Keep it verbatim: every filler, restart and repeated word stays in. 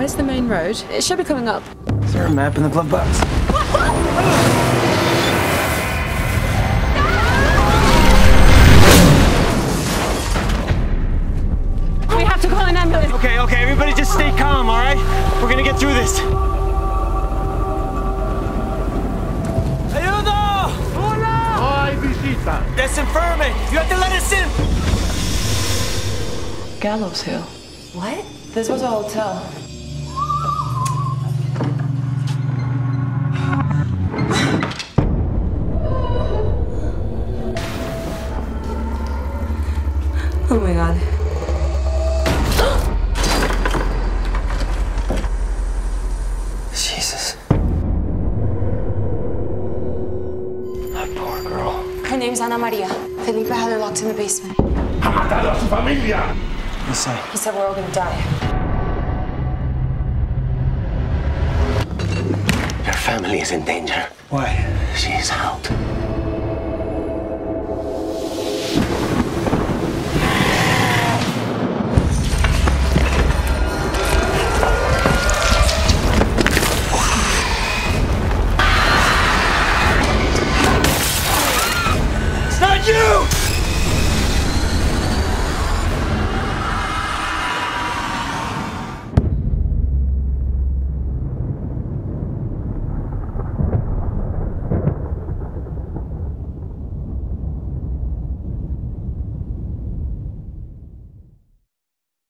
Where's the main road? It should be coming up. Is there a map in the glove box? We have to call an ambulance. Okay, okay, everybody just stay calm, all right? We're gonna get through this. Ayuda! Hola! No hay visita. Desenferme! You have to let us in! Gallows Hill. What? This was a hotel. Oh my God. Jesus. That poor girl. Her name's Ana Maria. Felipe had her locked in the basement. Ha matado a su familia. What's say? He said we're all gonna die. Your family is in danger. Why? She is out.